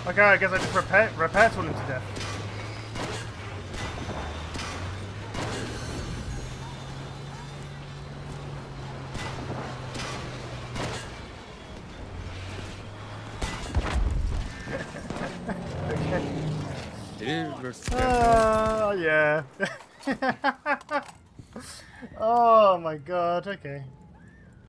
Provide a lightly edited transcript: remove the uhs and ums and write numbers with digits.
Okay, I guess I just repair tool him to death. Yeah. Oh my god, okay.